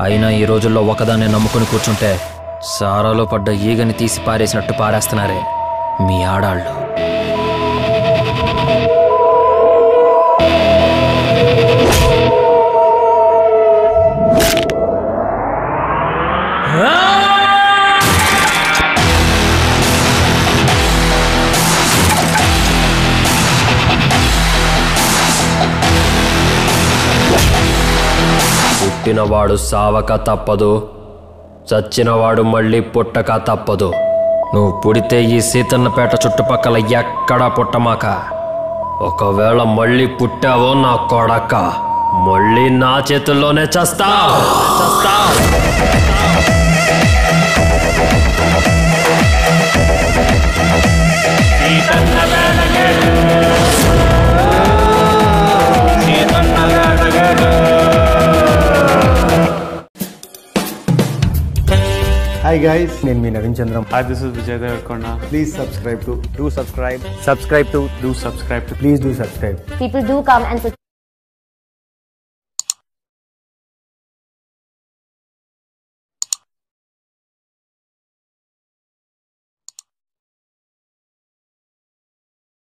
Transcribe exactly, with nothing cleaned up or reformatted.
అయినా ఈ రోజుల్లో ఒకదాన్ని నమ్ముకుని కూర్చుంటే సారాలో పడ్డ ఈగని తీసి పారేసినట్టు పారేస్తున్నారే మీ ఆడాళ్ళు. పుట్టినవాడు సావక తప్పదు, చచ్చినవాడు మళ్ళీ పుట్టక తప్పదు. నువ్వు పుడితే ఈ సీతన్నపేట చుట్టుపక్కల ఎక్కడా పుట్టమాక. ఒకవేళ మళ్ళీ పుట్టావో నా కొడక, మళ్ళీ నా చేతుల్లోనే చస్తా చస్తా Hi guys, నేను మీ Naveen Chandram. Hi, this is Vijay Devarkonda. Please subscribe to Do subscribe. subscribe to Do subscribe to please do subscribe. People do come and